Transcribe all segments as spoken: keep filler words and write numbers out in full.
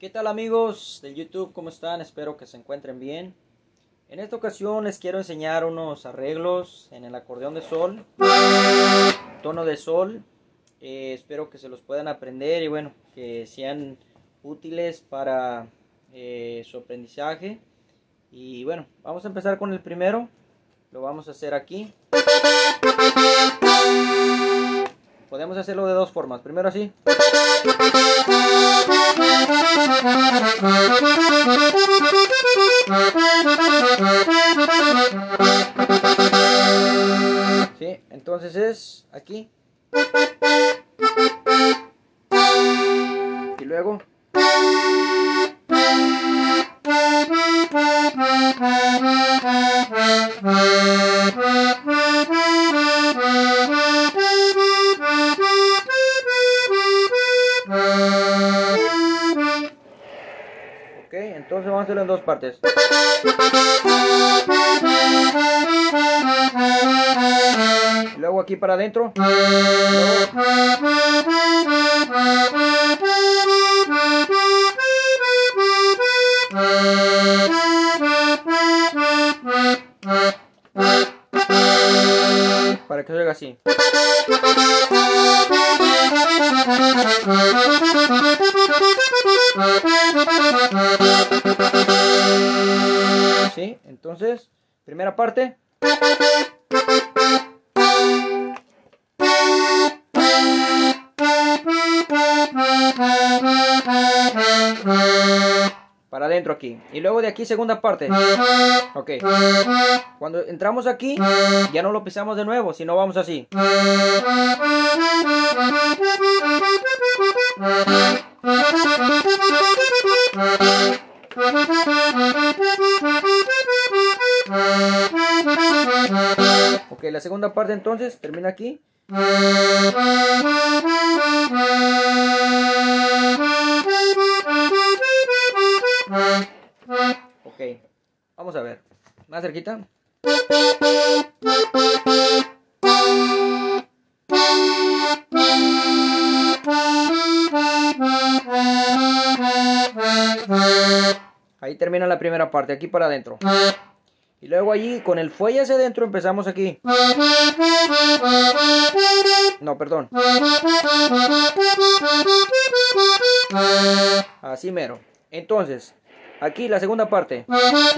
¿Qué tal amigos del YouTube? ¿Cómo están? Espero que se encuentren bien. En esta ocasión les quiero enseñar unos arreglos en el acordeón de sol, tono de sol. Eh, espero que se los puedan aprender y bueno, que sean útiles para eh, su aprendizaje. Y bueno, vamos a empezar con el primero. Lo vamos a hacer aquí. Podemos hacerlo de dos formas. Primero así. Sí, entonces es aquí. Y luego. Ok, entonces vamos a hacerlo en dos partes. Y luego aquí para adentro. Para que se oiga así. Sí, entonces, primera parte. Para adentro aquí. Y luego de aquí segunda parte. Ok. Cuando entramos aquí, ya no lo pisamos de nuevo, sino vamos así. Ok, la segunda parte entonces termina aquí. Ok, vamos a ver. Más cerquita. Ahí termina la primera parte, aquí para adentro. Y luego allí, con el fuelle hacia adentro, empezamos aquí. No, perdón. Así mero. Entonces, aquí la segunda parte.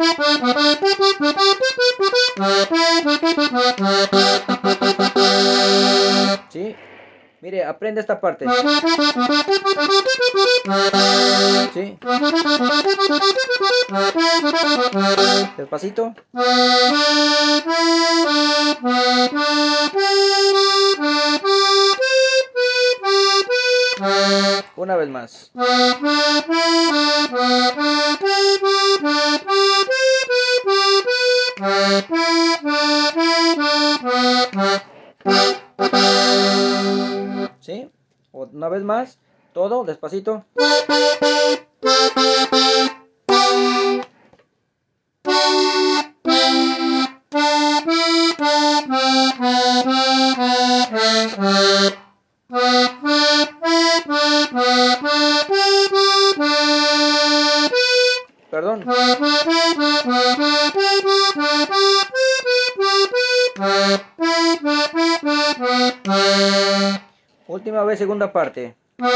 ¿Sí? Mire, aprende esta parte. ¿Sí? Despacito. Una vez más. ¿Sí? Una vez más. Todo despacito. Perdón. Última vez, segunda parte.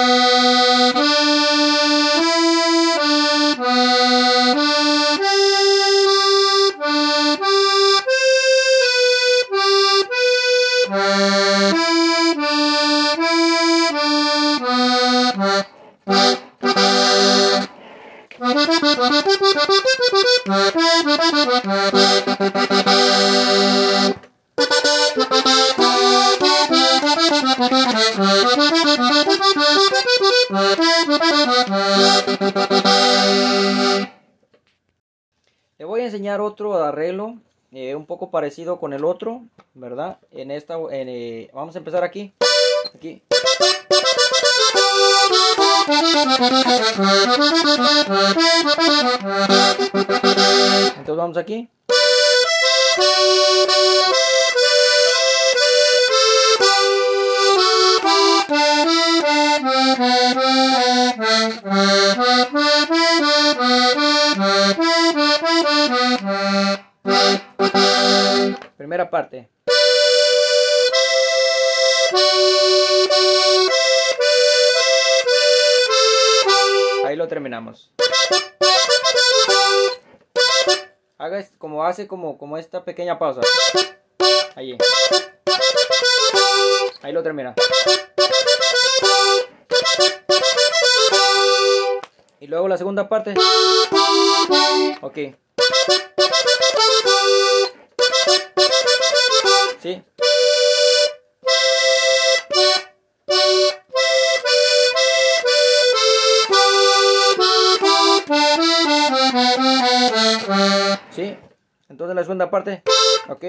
Le voy a enseñar otro arreglo eh, un poco parecido con el otro, ¿verdad? En esta, en, eh, vamos a empezar aquí, aquí. Entonces vamos aquí. parte. Ahí lo terminamos. Haga como hace como, como esta pequeña pausa. Ahí. Ahí lo termina. Y luego la segunda parte. Ok. Sí. Sí. Entonces la segunda parte. Ok.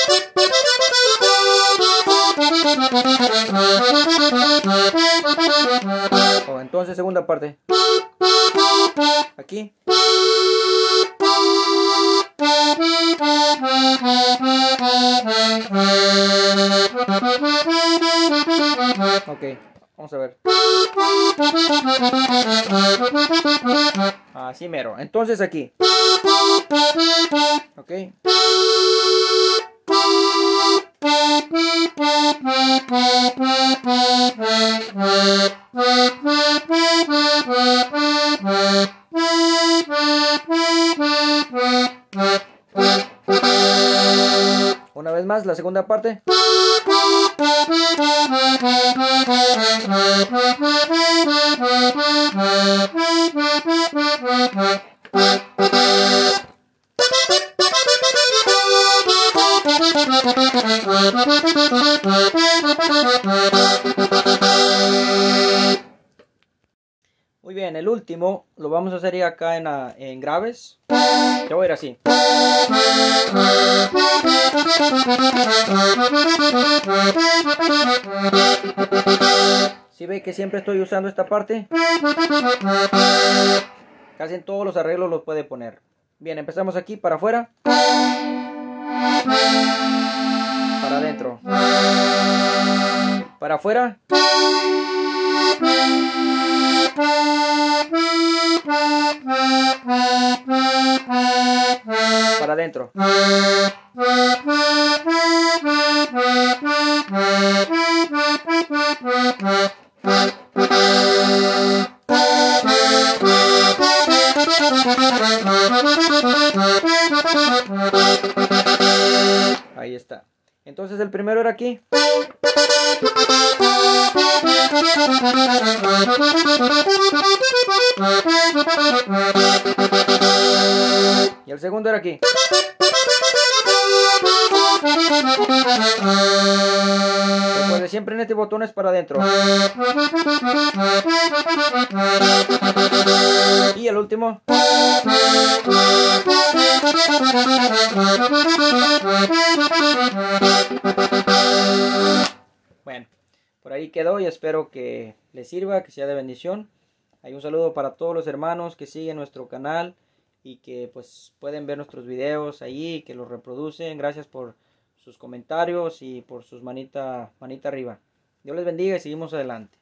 O entonces segunda parte. Aquí. Ok, vamos a ver. Así mero. Entonces aquí. Ok. Una vez más, la segunda parte. Muy bien, el último lo vamos a hacer ya acá en, la, en graves. Te voy a ir así. Si ve que siempre estoy usando esta parte, casi en todos los arreglos los puede poner. Bien, empezamos aquí para afuera, para adentro, para afuera, para adentro. Ahí está. Entonces el primero era aquí. Y el segundo era aquí. Recuerde, siempre en este botón es para adentro. Y el último. Bueno, por ahí quedó y espero que les sirva, que sea de bendición. Hay un saludo para todos los hermanos que siguen nuestro canal y que pues pueden ver nuestros videos ahí, que los reproducen. Gracias por sus comentarios y por sus manita, manita arriba. Dios les bendiga y seguimos adelante.